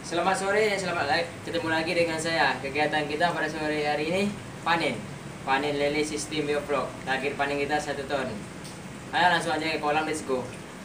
Selamat sore, ketemu lagi dengan saya. Kegiatan kita pada sore hari ini panen lele sistem Bioflok. Target panen kita 1 ton. Ayo langsung aja ke kolam, let's go.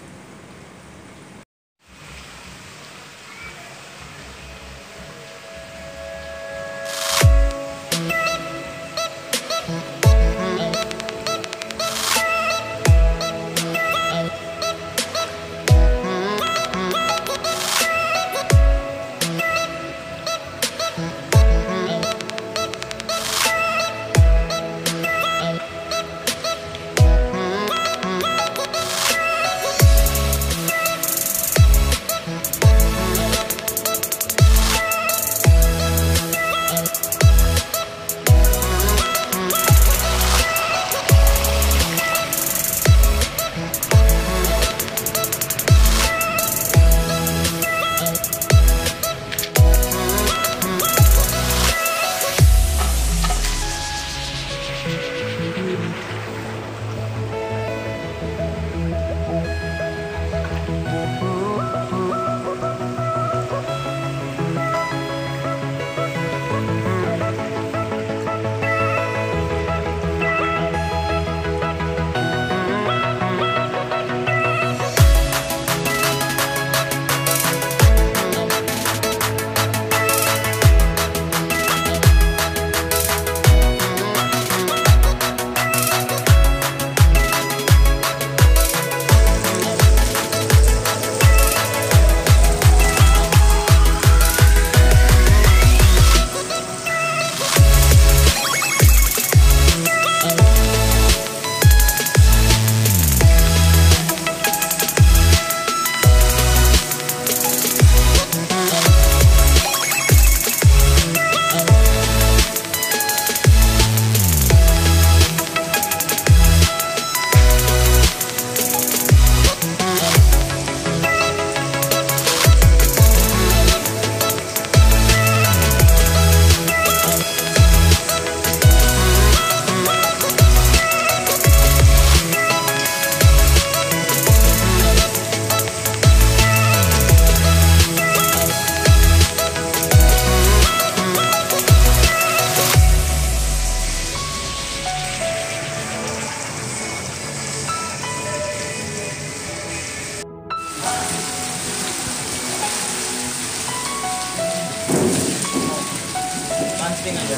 Banting aja,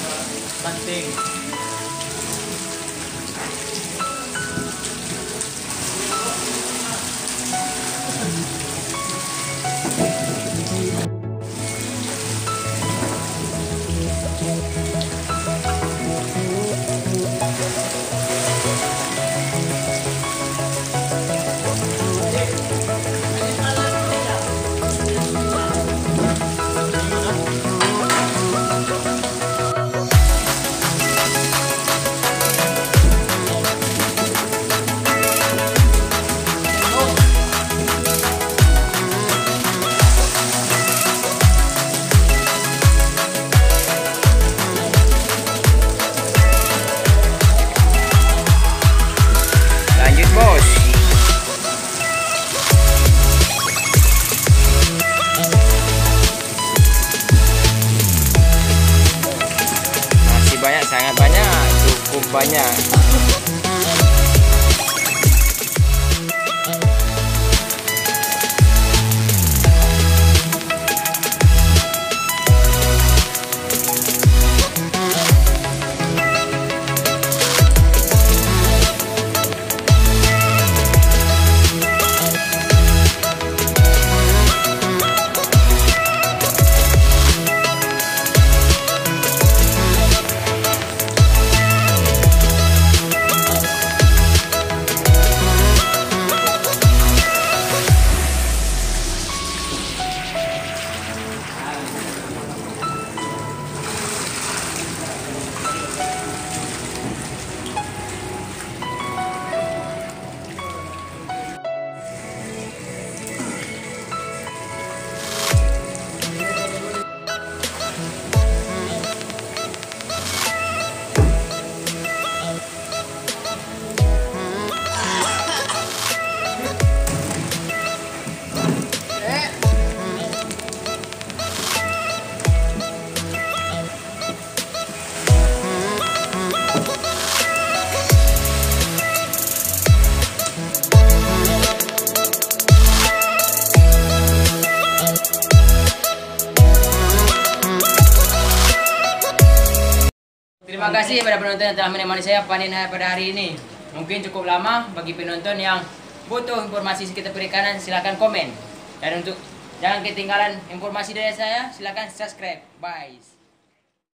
banting. Sangat banyak, cukup banyak. Terima kasih pada penonton yang telah menemani saya panen pada hari ini. Mungkin cukup lama bagi penonton yang butuh informasi sekitar perikanan, silakan komen. Dan untuk jangan ketinggalan informasi dari saya, silakan subscribe. Bye.